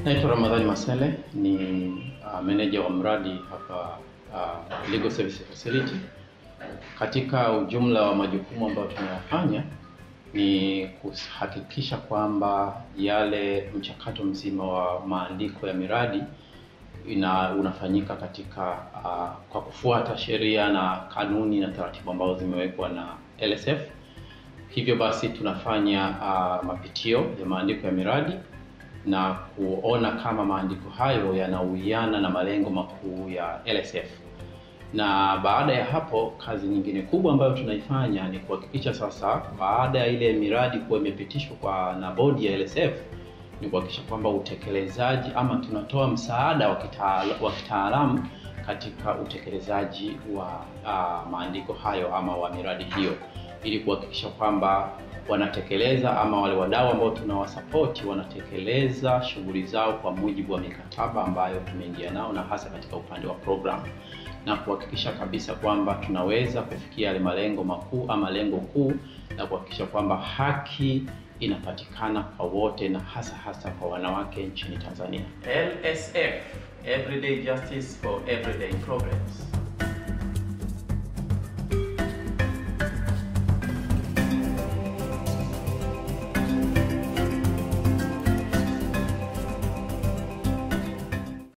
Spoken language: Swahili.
Naitwa Ramadhani Masele, ni manager wa mradi hapa Legal Service Facility. Katika ujumla wa majukumu ambayo tunayafanya ni kuhakikisha kwamba yale mchakato mzima wa maandiko ya miradi unafanyika katika kwa kufuata sheria na kanuni na taratibu ambazo zimewekwa na LSF. Hivyo basi tunafanya mapitio ya maandiko ya miradi na kuona kama maandiko hayo yanauiana na malengo makuu ya LSF. Na baada ya hapo, kazi nyingine kubwa ambayo tunaifanya ni kuhakikisha sasa baada ya ile miradi kuwa imepitishwa na bodi ya LSF, ni kuhakikisha kwamba utekelezaji ama tunatoa msaada wa kitaalamu katika utekelezaji wa maandiko hayo ama wa miradi hiyo, ili kuhakikisha kwamba wanatekeleza ama wale wadau ambao tunawasupport wanatekeleza shughuli zao kwa mujibu wa mikataba ambayo tumeingia nao, na hasa katika upande wa program, na kuhakikisha kabisa kwamba tunaweza kufikia yale malengo makuu ama lengo kuu na kuhakikisha kwamba haki inapatikana kwa wote na hasa kwa wanawake nchini Tanzania. LSF, Everyday Justice for Everyday Progress.